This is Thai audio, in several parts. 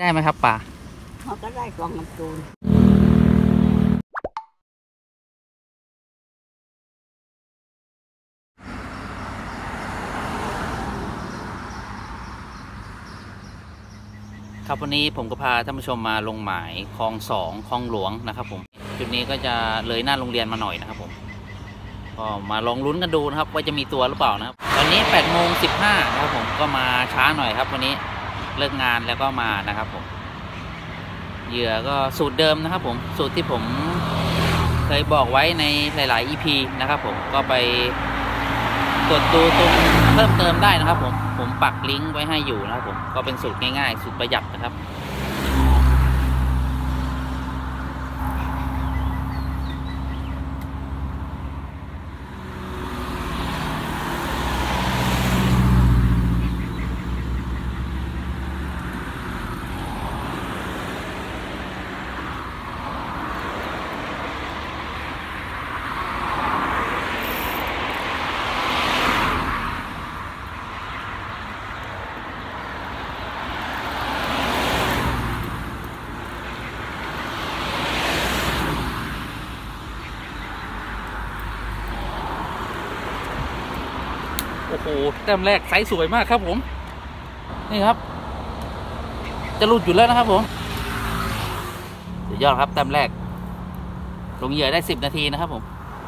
ได้ไหมครับป่าเขาก็ได้กองน้ำตูนครับวันนี้ผมก็พาท่านผู้ชมมาลงหมายคลอง2คลองหลวงนะครับผมจุดนี้ก็จะเลยหน้าโรงเรียนมาหน่อยนะครับผมก็มาลองลุ้นกันดูนะครับว่าจะมีตัวหรือเปล่านะครับตอนนี้8:15นะครับผมก็มาช้าหน่อยครับวันนี้เลิกงานแล้วก็มานะครับผมเหยื่อก็สูตรเดิมนะครับผมสูตรที่ผมเคยบอกไว้ในหลายๆ EP นะครับผมก็ไปกดดูตรงเพิ่มเติมได้นะครับผมปักลิงก์ไว้ให้อยู่นะครับผมก็เป็นสูตรง่ายๆสูตรประหยัดนะครับโอ้โหแต้มแรกไซส์สวยมากครับผมนี่ครับจะหลุดอยู่แล้วนะครับผมสุดยอดครับแต้มแรกลงเหยื่อได้10 นาทีนะครับผม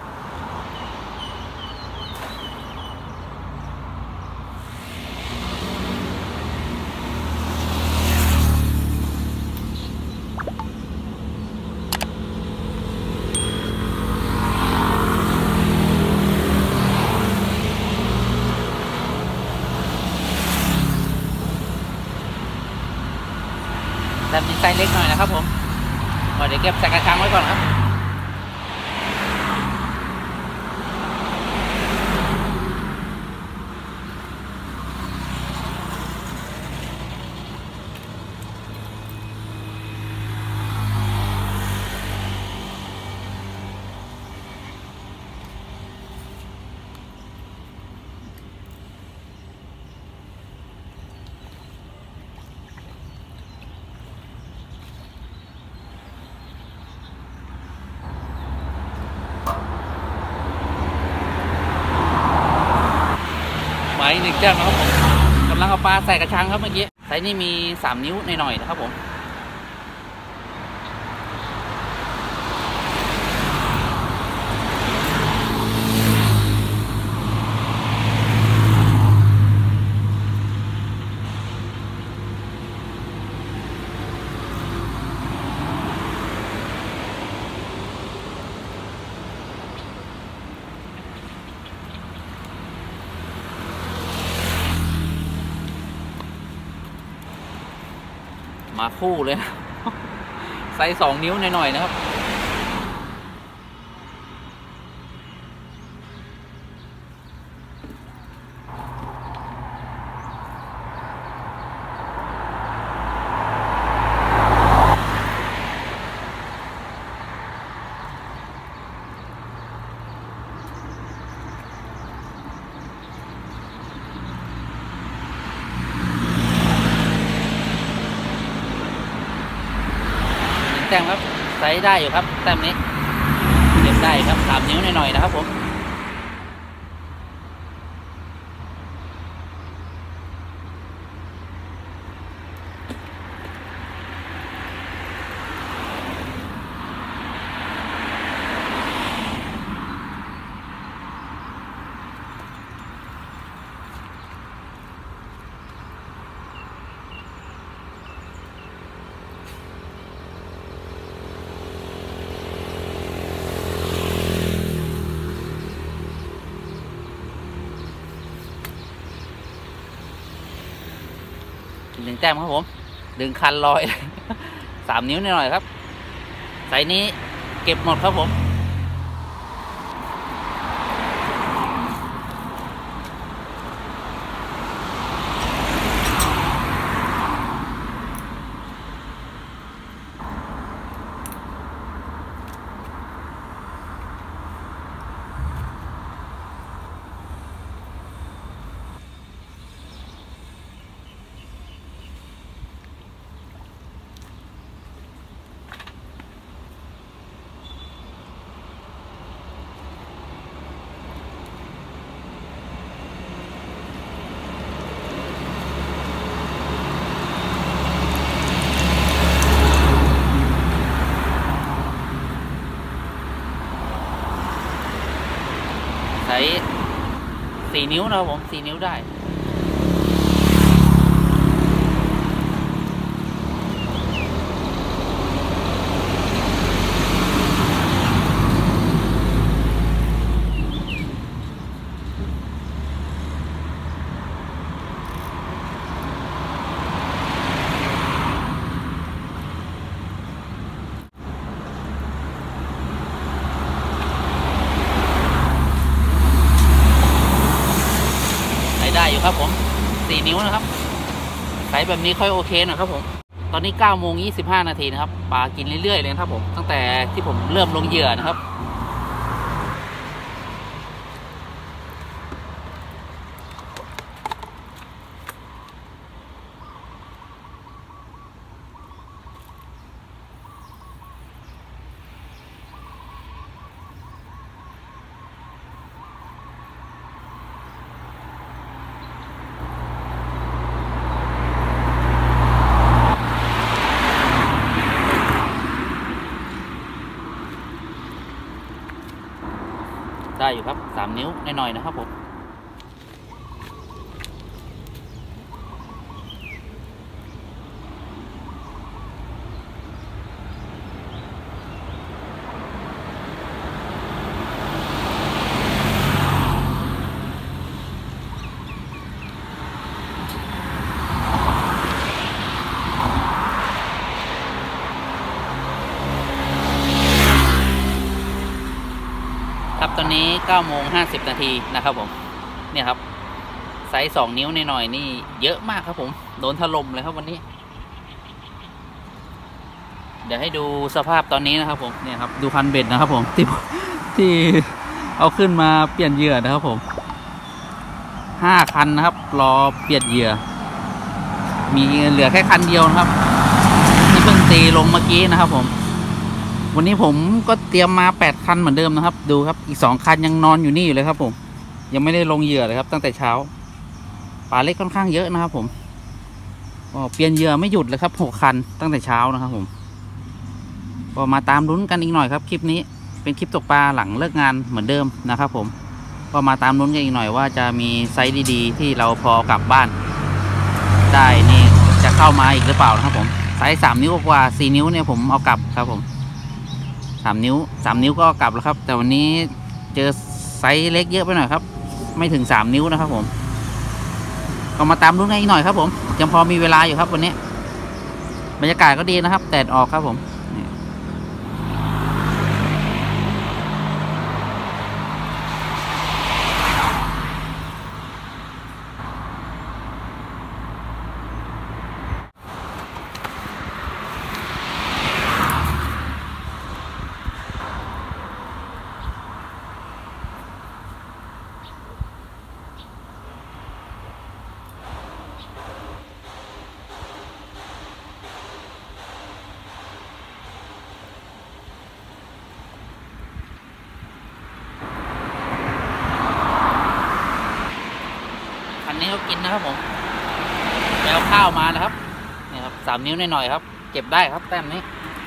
แต่มีไซส์เล็กหน่อยนะครับผมเดี๋ยวเก็บใส่กระชังไว้ก่อนครับไว้1 แต้มนะครับผมกำลังเอาปลาใส่กระชังครับเมื่อกี้ไซส์นี้มี3 นิ้วหน่อยๆนะครับผมมาคู่เลยนะไซส์2 นิ้วหน่อยๆนะครับแต้มครับไซส์ได้อยู่ครับแต้มนี้เก็บได้ครับ3 นิ้วหน่อยๆนะครับผม1 แต้มครับผมดึงคันลอย 3 นิ้วหน่อยๆครับไซส์นี้เก็บหมดครับผมช้4 นิ้วนะครับผม4 นิ้วได้ได้อยู่ครับผม4 นิ้วนะครับใช้แบบนี้ค่อยโอเคหนะครับผมตอนนี้9:25 นาทีนะครับปลากินเรื่อยๆเลยครับผมตั้งแต่ที่ผมเริ่มลงเหยื่อนะครับได้อยู่ครับ3 นิ้วหน่อยๆนะครับผมครับตอนนี้9:50 นาทีนะครับผมเนี่ยครับไซส์2 นิ้วหน่อยๆนี่เยอะมากครับผมโดนถล่มเลยครับวันนี้เดี๋ยวให้ดูสภาพตอนนี้นะครับผมเนี่ยครับดูคันเบ็ดนะครับผมที่เอาขึ้นมาเปลี่ยนเหยื่อนะครับผม5 คันนะครับรอเปลี่ยนเหยื่อมีเหลือแค่คันเดียวนะครับที่เพิ่งตีลงเมื่อกี้นะครับผมวันนี้ผมก็เตรียมมา8 คันเหมือนเดิมนะครับดูครับอีก2 คันยังนอนอยู่นี่อยู่เลยครับผมยังไม่ได้ลงเหยื่อเลยครับตั้งแต่เช้าปลาเล็กค่อนข้างเยอะนะครับผมก็เปลี่ยนเหยื่อไม่หยุดเลยครับ6 คันตั้งแต่เช้านะครับผมก็มาตามลุ้นกันอีกหน่อยครับคลิปนี้เป็นคลิปตกปลาหลังเลิกงานเหมือนเดิมนะครับผมก็มาตามลุ้นกันอีกหน่อยว่าจะมีไซส์ดีๆที่เราพอกลับบ้านได้นี่จะเข้ามาอีกหรือเปล่านะครับผมไซส์3 นิ้วกว่า4 นิ้วเนี่ยผมเอากลับครับผม3 นิ้วก็กลับแล้วครับแต่วันนี้เจอไซส์เล็กเยอะไปหน่อยครับไม่ถึง3 นิ้วนะครับผมก็มาตามลุ้นกันอีกหน่อยครับผมยังพอมีเวลาอยู่ครับวันนี้บรรยากาศก็ดีนะครับแดดออกครับผมอันนี้เขากินนะครับผมไปเอาข้าวมานะครับนี่ครับ3 นิ้วหน่อยๆครับเก็บได้ครับแต้มนี้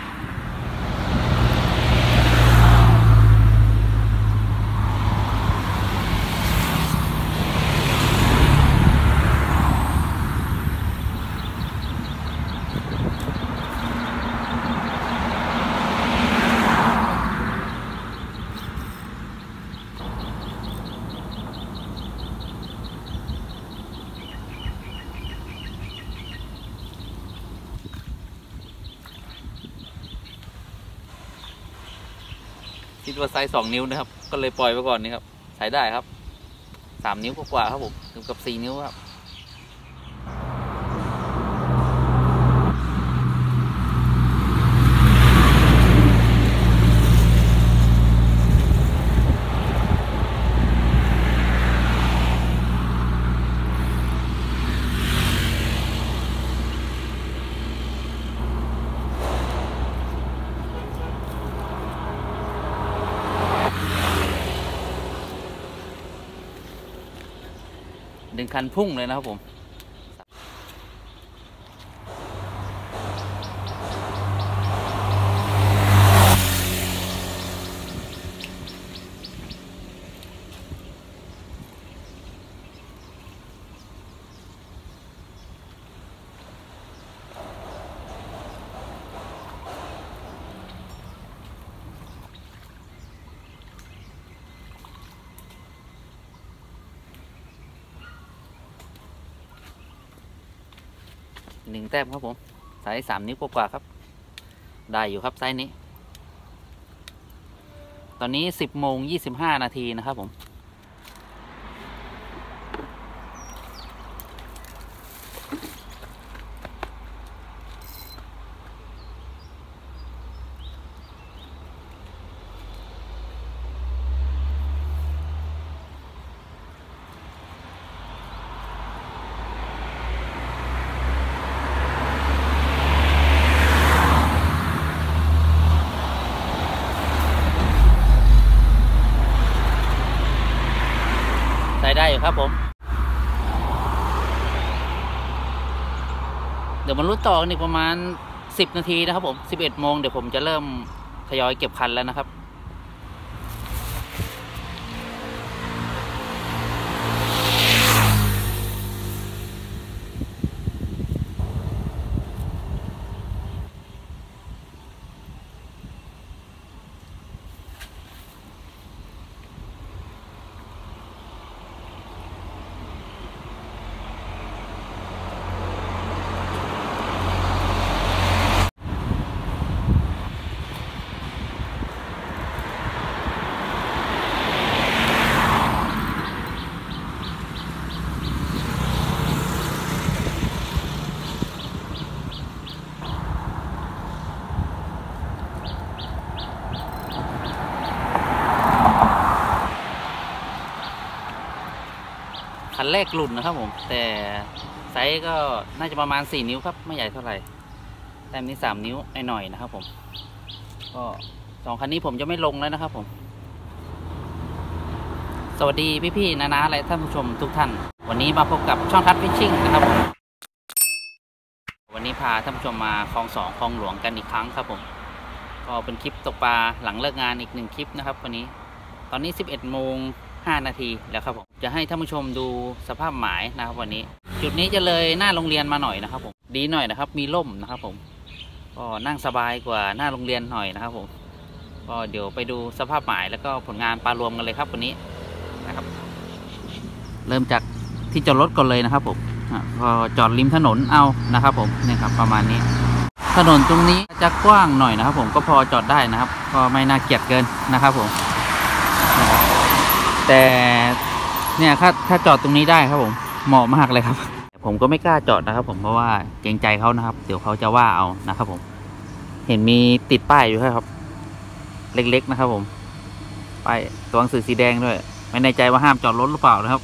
คิดว่าไซส์2 นิ้วนะครับก็เลยปล่อยไปก่อนนี่ครับใช้ได้ครับ3 นิ้วกว่าครับผมถึงกับ4 นิ้วครับดึงคันพุ่งเลยนะครับผม 1 แต้มครับผมไซส์3 นิ้วกว่าๆครับได้อยู่ครับไซส์นี้ ตอนนี้ 10:25 นาทีนะครับผมใช้ได้อยู่ครับผมเดี๋ยวมันรุดต่อกันอีกประมาณ10 นาทีนะครับผม11 โมงเดี๋ยวผมจะเริ่มทยอยเก็บคันแล้วนะครับคันแรกหลุดนะครับผมแต่ไซส์ก็น่าจะประมาณ4 นิ้วครับไม่ใหญ่เท่าไหร่แต้มนี้3 นิ้วหน่อยนะครับผมก็2 คันนี้ผมจะไม่ลงแล้วนะครับผมสวัสดีพี่ๆน้าๆและท่านผู้ชมทุกท่านวันนี้มาพบกับช่องทัดฟิชชิ่งนะครับผมวันนี้พาท่านผู้ชมมาคลอง 2คลองหลวงกันอีกครั้งครับผมก็เป็นคลิปตกปลาหลังเลิกงานอีก1 คลิปนะครับวันนี้ตอนนี้ 11:05 นาทีแล้วครับผมจะให้ท่านผู้ชมดูสภาพหมายนะครับวันนี้จุดนี้จะเลยหน้าโรงเรียนมาหน่อยนะครับผมดีหน่อยนะครับมีร่มนะครับผมก็นั่งสบายกว่าหน้าโรงเรียนหน่อยนะครับผมก็เดี๋ยวไปดูสภาพหมายแล้วก็ผลงานปลารวมกันเลยครับวันนี้นะครับเริ่มจากที่จอดรถก่อนเลยนะครับผมก็จอดริมถนนเอานะครับผมนี่ครับประมาณนี้ถนนตรงนี้จะกว้างหน่อยนะครับผมก็พอจอดได้นะครับก็ไม่น่าเกลียดเกินนะครับผมแต่เนี่ยถ้าจอดตรงนี้ได้ครับผมเหมาะมากเลยครับผมก็ไม่กล้าจอดนะครับผมเพราะว่าเกรงใจเขานะครับเดี๋ยวเขาจะว่าเอานะครับผมเห็นมีติดป้ายอยู่ครับเล็กๆนะครับผมป้ายตัวหนังสือสีแดงด้วยไม่แน่ใจว่าห้ามจอดรถหรือเปล่านะครับ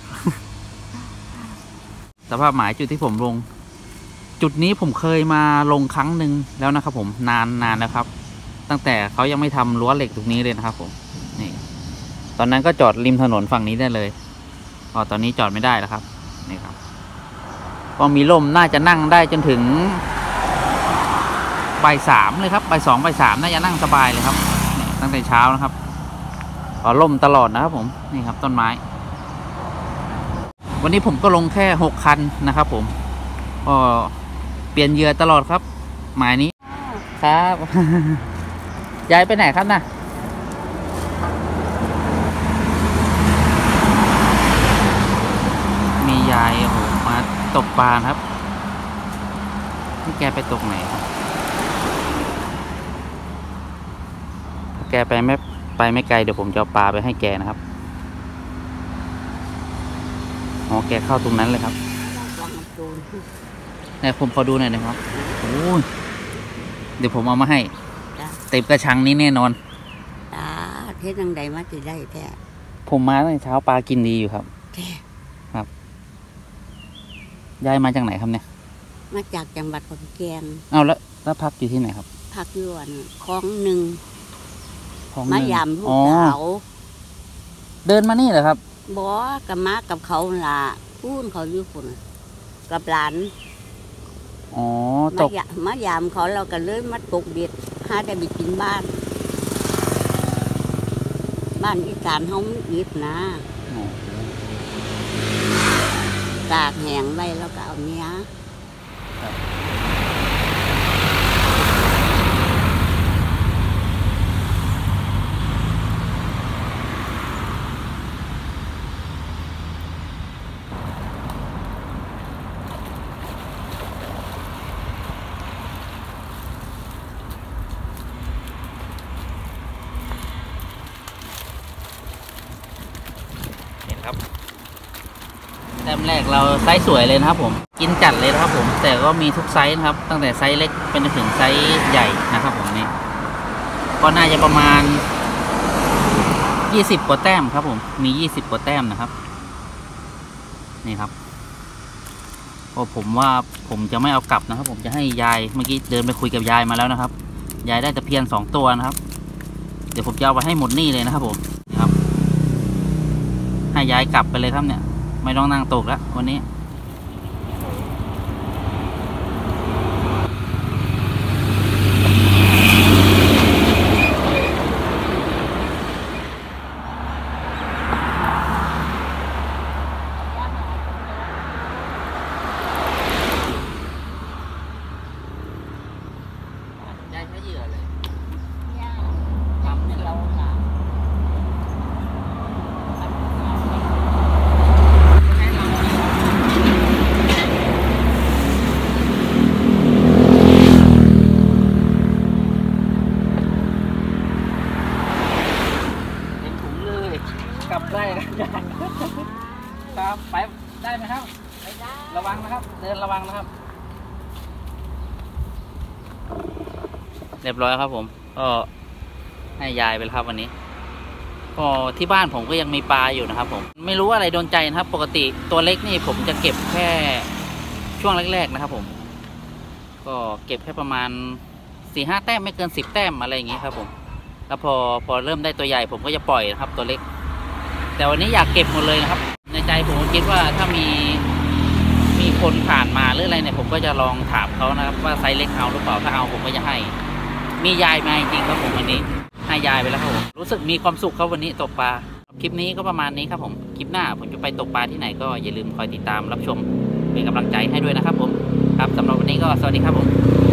สภาพหมายจุดที่ผมลงจุดนี้ผมเคยมาลงครั้งหนึ่งแล้วนะครับผมนานแล้วครับตั้งแต่เขายังไม่ทำรั้วเหล็กตรงนี้เลยนะครับผมนี่ตอนนั้นก็จอดริมถนนฝั่งนี้ได้เลยพอตอนนี้จอดไม่ได้แล้วครับนี่ครับก็มีร่มน่าจะนั่งได้จนถึงบ่าย 3เลยครับบ่าย 2บ่าย 3น่าจะนั่งสบายเลยครับนี่ตั้งแต่เช้านะครับก็ร่มตลอดนะครับผมนี่ครับต้นไม้วันนี้ผมก็ลงแค่6 คันนะครับผมก็เปลี่ยนเหยื่อตลอดครับหมายนี้ครับ ย้ายไปไหนครับน่ะมียายโอ้โหมาตกปลาครับนี่แกไปตกไหนครับแกไปไม่ไกลเดี๋ยวผมจะเอาปลาไปให้แกนะครับอ๋อแกเข้าตรงนั้นเลยครับเนี่ยผมขอดูหน่อยนะครับโอ้ยเดี๋ยวผมเอามาให้เต็มกระชังนี้แน่นอนเทศยังใดมาจะได้แท้ผมมาตั้งแต่เช้าปลากินดีอยู่ครับครับยายมาจากไหนครับเนี่ยมาจากจังหวัดขอนแก่นเอาแล้วพักอยู่ที่ไหนครับพักอยู่คลองหนึ่งมายามลูกสาวเดินมานี่เหรอครับบ่กับมากับเขาล่ะพูนเขาอยู่ฝุ่นกับหลานอ๋อตกมายามเขาเราก็เลยมาตกเบ็ดหาได้ไปกินบ้านอีสานเขาอิบนะตากแห้งไว้แล้วก็เอาเนี้ยต้มแรกเราไซส์สวยเลยนะครับผมกินจัดเลยนะครับผมแต่ก็มีทุกไซส์นะครับตั้งแต่ไซส์เล็กเป็นถึงไซส์ใหญ่นะครับผมนี่ก็น่าจะประมาณ20 กว่าแต้มครับผมมี20 กว่าแต้มนะครับนี่ครับก็ผมว่าผมจะไม่เอากลับนะครับผมจะให้ยายเมื่อกี้เดินไปคุยกับยายมาแล้วนะครับยายได้ตะเพียน2 ตัวนะครับเดี๋ยวผมจะเอาไปให้หมดนี่เลยนะครับผมครับให้ยายกลับไปเลยครับเนี่ยไม่ต้องนั่งตกแล้ววันนี้ยายใช้เหยื่อเลยทำเนี่ยเรากลับได้นะครับไปได้ไหมครับระวังนะครับเดินระวังนะครับเรียบร้อยครับผมก็ให้ยายไปแล้วครับวันนี้ก็ที่บ้านผมก็ยังมีปลาอยู่นะครับผมไม่รู้อะไรโดนใจนะครับปกติตัวเล็กนี่ผมจะเก็บแค่ช่วงแรกๆนะครับผมก็เก็บแค่ประมาณ 4-5 แต้มไม่เกิน10 แต้มอะไรอย่างงี้ครับผมแล้วพอเริ่มได้ตัวใหญ่ผมก็จะปล่อยนะครับตัวเล็กแต่วันนี้อยากเก็บหมดเลยนะครับในใจผมก็คิดว่าถ้ามีคนผ่านมาหรืออะไรเนี่ยผมก็จะลองถามเขานะครับว่าไซส์เล็กเอาหรือเปล่าถ้าเอาผมก็จะให้มียายมาจริงๆครับผมวันนี้ให้ยายไปแล้วครับผมรู้สึกมีความสุขครับวันนี้ตกปลาคลิปนี้ก็ประมาณนี้ครับผมคลิปหน้าผมจะไปตกปลาที่ไหนก็อย่าลืมคอยติดตามรับชมเป็นกำลังใจให้ด้วยนะครับผมครับสำหรับวันนี้ก็สวัสดีครับผม